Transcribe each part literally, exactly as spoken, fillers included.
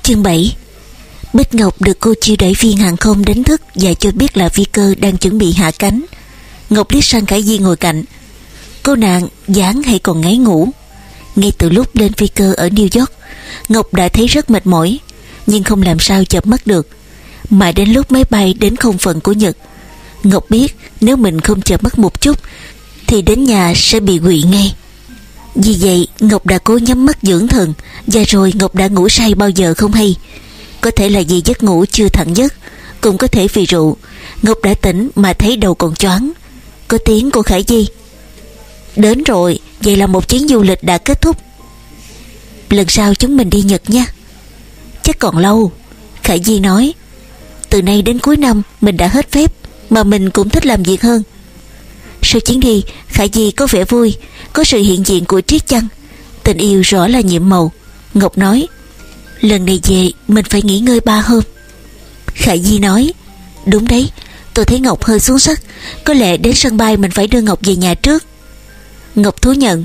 Chương bảy. Bích Ngọc được cô chiêu đãi viên hàng không đánh thức và cho biết là phi cơ đang chuẩn bị hạ cánh. Ngọc liếc sang Khải Di ngồi cạnh. Cô nàng dáng hay còn ngáy ngủ. Ngay từ lúc lên phi cơ ở New York, Ngọc đã thấy rất mệt mỏi, nhưng không làm sao chợp mắt được. Mà đến lúc máy bay đến không phận của Nhật, Ngọc biết nếu mình không chợp mắt một chút thì đến nhà sẽ bị quỵ ngay. Vì vậy Ngọc đã cố nhắm mắt dưỡng thần, và rồi Ngọc đã ngủ say bao giờ không hay. Có thể là vì giấc ngủ chưa thẳng giấc, cũng có thể vì rượu. Ngọc đã tỉnh mà thấy đầu còn choáng. Có tiếng của Khải Di. Đến rồi, vậy là một chuyến du lịch đã kết thúc. Lần sau chúng mình đi Nhật nha. Chắc còn lâu, Khải Di nói. Từ nay đến cuối năm mình đã hết phép, mà mình cũng thích làm việc hơn. Sau chuyến đi, Khải Di có vẻ vui. Có sự hiện diện của Triết chăng? Tình yêu rõ là nhiệm màu. Ngọc nói, lần này về mình phải nghỉ ngơi ba hôm. Khải Di nói, đúng đấy, tôi thấy Ngọc hơi xuống sắc. Có lẽ đến sân bay mình phải đưa Ngọc về nhà trước. Ngọc thú nhận,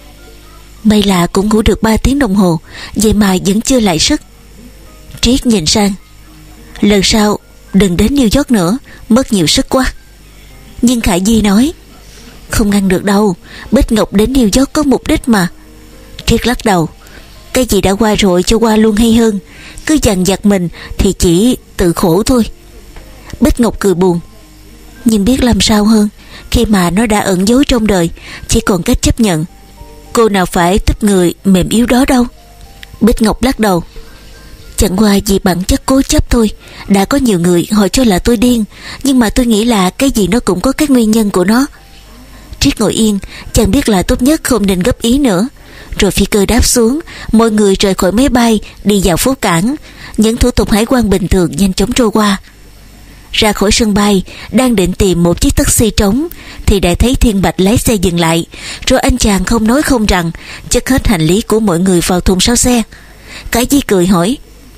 may là cũng ngủ được ba tiếng đồng hồ, vậy mà vẫn chưa lại sức. Triết nhìn sang, lần sau đừng đến New York nữa, mất nhiều sức quá. Nhưng Khải Di nói, không ngăn được đâu, Bích Ngọc đến New York có mục đích mà. Triết lắc đầu, cái gì đã qua rồi cho qua luôn hay hơn. Cứ dằn vặt mình thì chỉ tự khổ thôi. Bích Ngọc cười buồn, nhưng biết làm sao hơn khi mà nó đã ẩn giấu trong đời, chỉ còn cách chấp nhận. Cô nào phải tiếp người mềm yếu đó đâu. Bích Ngọc lắc đầu, chẳng qua vì bản chất cố chấp thôi. Đã có nhiều người họ cho là tôi điên, nhưng mà tôi nghĩ là cái gì nó cũng có các nguyên nhân của nó. Triết ngồi yên, chàng biết là tốt nhất không nên gấp ý nữa. Rồi phi cơ đáp xuống, mọi người rời khỏi máy bay, đi vào phố cảng. Những thủ tục hải quan bình thường nhanh chóng trôi qua. Ra khỏi sân bay, đang định tìm một chiếc taxi trống thì đã thấy Thiên Bạch lái xe dừng lại. Rồi anh chàng không nói không rằng chất hết hành lý của mọi người vào thùng sau xe. Cái Di cười hỏi,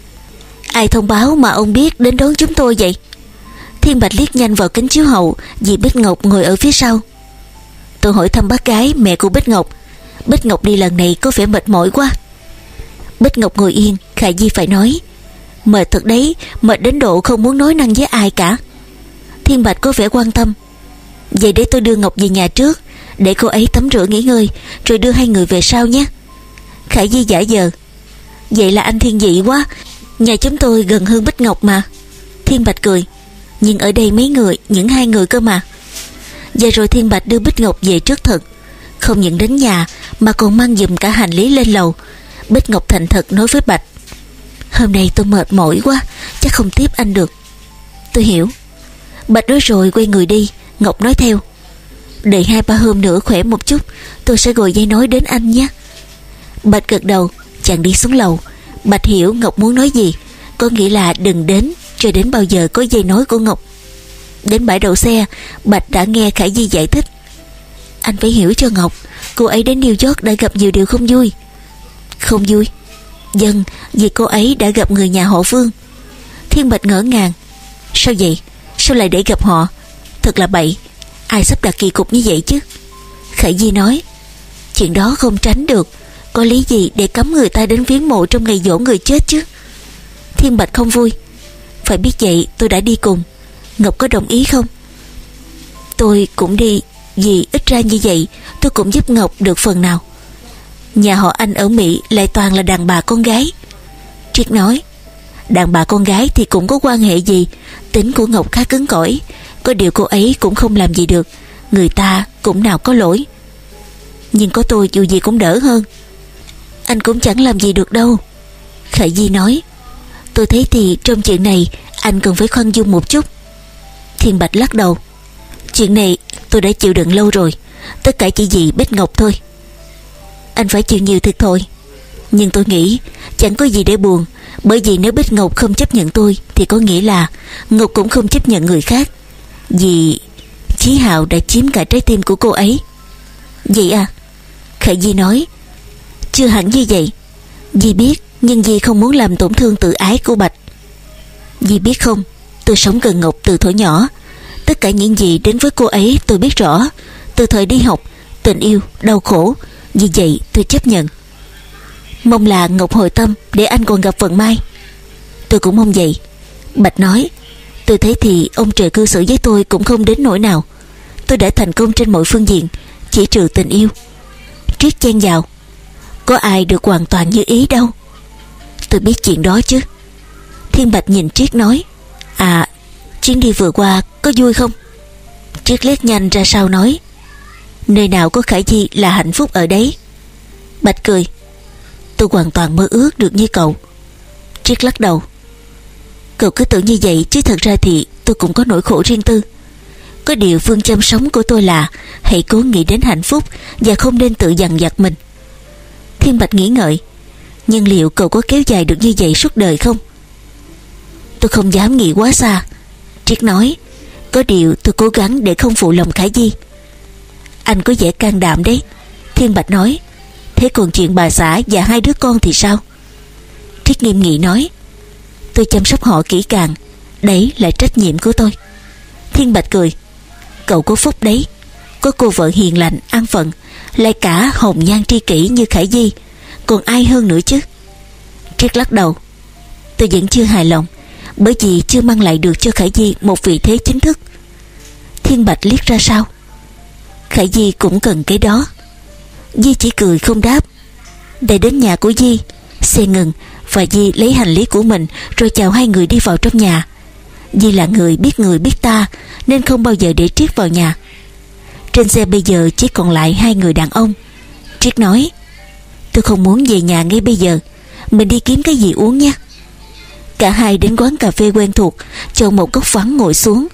ai thông báo mà ông biết đến đón chúng tôi vậy? Thiên Bạch liếc nhanh vào kính chiếu hậu, vì Bích Ngọc ngồi ở phía sau. Tôi hỏi thăm bác gái, mẹ của Bích Ngọc. Bích Ngọc đi lần này có vẻ mệt mỏi quá. Bích Ngọc ngồi yên, Khải Di phải nói, mệt thật đấy, mệt đến độ không muốn nói năng với ai cả. Thiên Bạch có vẻ quan tâm, vậy để tôi đưa Ngọc về nhà trước, để cô ấy tắm rửa nghỉ ngơi, rồi đưa hai người về sau nhé. Khải Di giả vờ, vậy là anh thiên vị quá, nhà chúng tôi gần hơn Bích Ngọc mà. Thiên Bạch cười, nhưng ở đây mấy người, những hai người cơ mà. Và rồi Thiên Bạch đưa Bích Ngọc về trước thật, không những đến nhà mà còn mang giùm cả hành lý lên lầu. Bích Ngọc thành thật nói với Bạch, hôm nay tôi mệt mỏi quá, chắc không tiếp anh được. Tôi hiểu. Bạch nói rồi quay người đi. Ngọc nói theo, đợi hai ba hôm nữa khỏe một chút, tôi sẽ gọi dây nói đến anh nhé. Bạch gật đầu. Chàng đi xuống lầu. Bạch hiểu Ngọc muốn nói gì, có nghĩa là đừng đến cho đến bao giờ có dây nói của Ngọc. Đến bãi đậu xe, Bạch đã nghe Khải Di giải thích, anh phải hiểu cho Ngọc, cô ấy đến New York đã gặp nhiều điều không vui. Không vui? Vâng, vì cô ấy đã gặp người nhà họ Vương. Thiên Bạch ngỡ ngàng, sao vậy? Sao lại để gặp họ? Thật là bậy, ai sắp đặt kỳ cục như vậy chứ? Khải Di nói, chuyện đó không tránh được, có lý gì để cấm người ta đến viếng mộ trong ngày giỗ người chết chứ? Thiên Bạch không vui, phải biết vậy tôi đã đi cùng. Ngọc có đồng ý không? Tôi cũng đi, vì ít ra như vậy tôi cũng giúp Ngọc được phần nào. Nhà họ anh ở Mỹ lại toàn là đàn bà con gái. Triết nói, đàn bà con gái thì cũng có quan hệ gì. Tính của Ngọc khá cứng cỏi, có điều cô ấy cũng không làm gì được, người ta cũng nào có lỗi. Nhưng có tôi dù gì cũng đỡ hơn. Anh cũng chẳng làm gì được đâu. Khải Di nói, tôi thấy thì trong chuyện này anh cần phải khoan dung một chút. Thiên Bạch lắc đầu, chuyện này tôi đã chịu đựng lâu rồi, tất cả chỉ vì Bích Ngọc thôi. Anh phải chịu nhiều thiệt thôi, nhưng tôi nghĩ chẳng có gì để buồn, bởi vì nếu Bích Ngọc không chấp nhận tôi thì có nghĩa là Ngọc cũng không chấp nhận người khác, vì Chí Hạo đã chiếm cả trái tim của cô ấy. Vậy à? Khải Di nói, chưa hẳn như vậy. Dì biết, nhưng dì không muốn làm tổn thương tự ái của Bạch. Dì biết không, tôi sống gần Ngọc từ thuở nhỏ. Tất cả những gì đến với cô ấy tôi biết rõ, từ thời đi học, tình yêu, đau khổ. Vì vậy tôi chấp nhận. Mong là Ngọc hồi tâm để anh còn gặp vận may. Tôi cũng mong vậy. Bạch nói: Tôi thấy thì ông trời cư xử với tôi cũng không đến nỗi nào. Tôi đã thành công trên mọi phương diện, chỉ trừ tình yêu. Triết chen vào: Có ai được hoàn toàn như ý đâu. Tôi biết chuyện đó chứ. Thiên Bạch nhìn Triết nói: À, chuyến đi vừa qua có vui không? Triết liếc nhanh ra sau nói: Nơi nào có Khải Di là hạnh phúc ở đấy. Bạch cười: Tôi hoàn toàn mơ ước được như cậu. Triết lắc đầu: Cậu cứ tưởng như vậy, chứ thật ra thì tôi cũng có nỗi khổ riêng tư. Có điều phương châm sống của tôi là hãy cố nghĩ đến hạnh phúc và không nên tự dằn vặt mình. Thiên Bạch nghĩ ngợi: Nhưng liệu cậu có kéo dài được như vậy suốt đời không? Tôi không dám nghĩ quá xa. Triết nói: Có điều tôi cố gắng để không phụ lòng Khải Di. Anh có vẻ can đảm đấy. Thiên Bạch nói: Thế còn chuyện bà xã và hai đứa con thì sao? Triết nghiêm nghị nói: Tôi chăm sóc họ kỹ càng, đấy là trách nhiệm của tôi. Thiên Bạch cười: Cậu có phúc đấy, có cô vợ hiền lành an phận, lại cả hồng nhan tri kỷ như Khải Di, còn ai hơn nữa chứ? Triết lắc đầu: Tôi vẫn chưa hài lòng, bởi vì chưa mang lại được cho Khải Di một vị thế chính thức. Thiên Bạch liếc ra sau: Khải Di cũng cần cái đó. Di chỉ cười không đáp. Để đến nhà của Di, xe ngừng và Di lấy hành lý của mình rồi chào hai người đi vào trong nhà. Di là người biết người biết ta nên không bao giờ để Triết vào nhà. Trên xe bây giờ chỉ còn lại hai người đàn ông. Triết nói: Tôi không muốn về nhà ngay bây giờ, mình đi kiếm cái gì uống nhé. Cả hai đến quán cà phê quen thuộc, chọn một góc vắng ngồi xuống.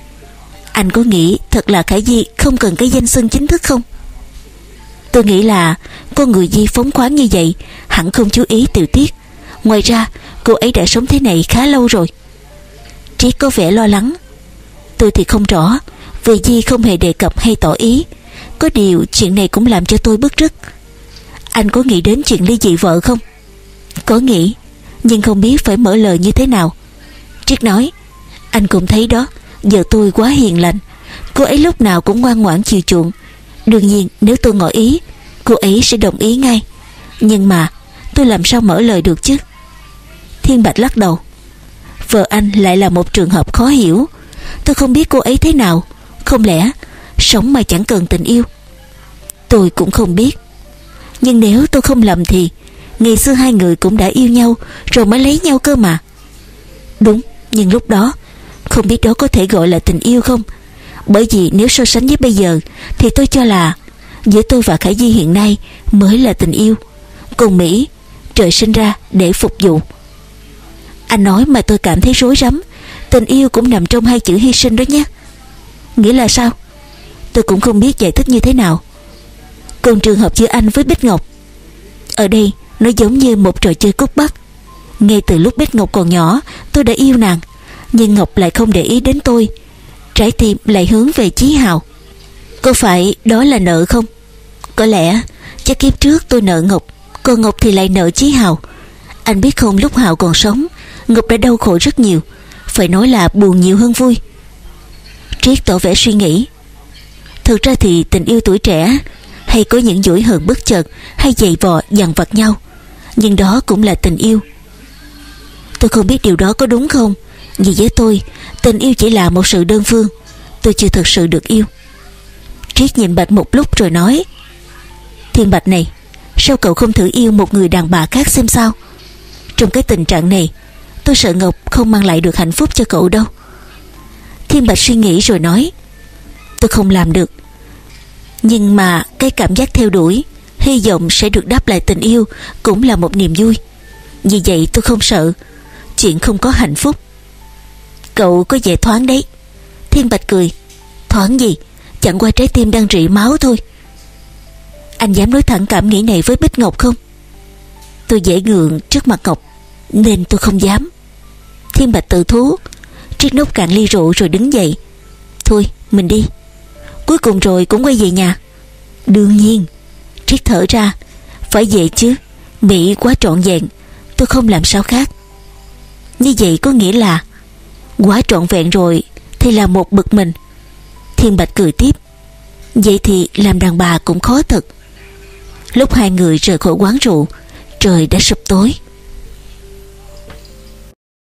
Anh có nghĩ thật là Khải Di không cần cái danh xưng chính thức không? Tôi nghĩ là con người Di phóng khoáng như vậy hẳn không chú ý tiểu tiết. Ngoài ra cô ấy đã sống thế này khá lâu rồi. Triết có vẻ lo lắng: Tôi thì không rõ, vì Di không hề đề cập hay tỏ ý. Có điều chuyện này cũng làm cho tôi bứt rứt. Anh có nghĩ đến chuyện ly dị vợ không? Có nghĩ, nhưng không biết phải mở lời như thế nào. Triết nói: Anh cũng thấy đó, vợ tôi quá hiền lành, cô ấy lúc nào cũng ngoan ngoãn chiều chuộng. Đương nhiên nếu tôi ngỏ ý, cô ấy sẽ đồng ý ngay. Nhưng mà tôi làm sao mở lời được chứ? Thiên Bạch lắc đầu: Vợ anh lại là một trường hợp khó hiểu. Tôi không biết cô ấy thế nào. Không lẽ sống mà chẳng cần tình yêu? Tôi cũng không biết. Nhưng nếu tôi không lầm thì ngày xưa hai người cũng đã yêu nhau rồi mới lấy nhau cơ mà. Đúng, nhưng lúc đó không biết đó có thể gọi là tình yêu không. Bởi vì nếu so sánh với bây giờ thì tôi cho là giữa tôi và Khải Di hiện nay mới là tình yêu. Còn Mỹ trời sinh ra để phục vụ. Anh nói mà tôi cảm thấy rối rắm. Tình yêu cũng nằm trong hai chữ hy sinh đó nhé. Nghĩa là sao? Tôi cũng không biết giải thích như thế nào. Còn trường hợp giữa anh với Bích Ngọc, ở đây nó giống như một trò chơi cút bắt. Ngay từ lúc Bích Ngọc còn nhỏ, tôi đã yêu nàng, nhưng Ngọc lại không để ý đến tôi. Trái tim lại hướng về Chí Hào. Có phải đó là nợ không? Có lẽ chắc kiếp trước tôi nợ Ngọc, còn Ngọc thì lại nợ Chí Hào. Anh biết không, lúc Hào còn sống, Ngọc đã đau khổ rất nhiều, phải nói là buồn nhiều hơn vui. Triết tỏ vẻ suy nghĩ: Thực ra thì tình yêu tuổi trẻ hay có những dỗi hờn bất chợt, hay giày vò dằn vặt nhau, nhưng đó cũng là tình yêu. Tôi không biết điều đó có đúng không, vì với tôi tình yêu chỉ là một sự đơn phương. Tôi chưa thực sự được yêu. Triết nhìn Bạch một lúc rồi nói: Thiên Bạch này, sao cậu không thử yêu một người đàn bà khác xem sao? Trong cái tình trạng này, tôi sợ Ngọc không mang lại được hạnh phúc cho cậu đâu. Thiên Bạch suy nghĩ rồi nói: Tôi không làm được. Nhưng mà cái cảm giác theo đuổi, hy vọng sẽ được đáp lại tình yêu cũng là một niềm vui. Vì vậy tôi không sợ chuyện không có hạnh phúc. Cậu có vẻ thoáng đấy. Thiên Bạch cười: Thoáng gì, chẳng qua trái tim đang rỉ máu thôi. Anh dám nói thẳng cảm nghĩ này với Bích Ngọc không? Tôi dễ ngượng trước mặt Ngọc nên tôi không dám. Thiên Bạch tự thú. Triết nốc cạn ly rượu rồi đứng dậy: Thôi mình đi. Cuối cùng rồi cũng quay về nhà. Đương nhiên. Triết thở ra: Phải về chứ, Mỹ quá trọn vẹn, tôi không làm sao khác. Như vậy có nghĩa là quá trọn vẹn rồi thì là một bực mình. Thiên Bạch cười tiếp: Vậy thì làm đàn bà cũng khó thật. Lúc hai người rời khỏi quán rượu, trời đã sụp tối.